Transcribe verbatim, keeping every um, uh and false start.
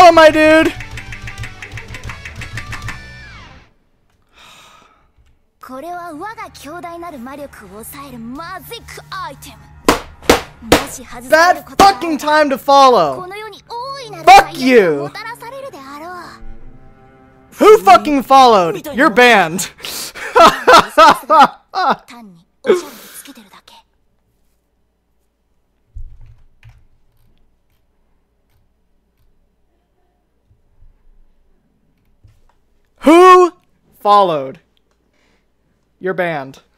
go, my dude! これは我が強大なる魔力を抑えるマジックアイテム。もし外される Bad ことがあれば fucking time to follow! この世に大いなる Fuck 災 you 害をもたらされるであろう。 Who fucking followed? You're banned. 単におしゃれにつけてるだけ。 Who followed? You're banned.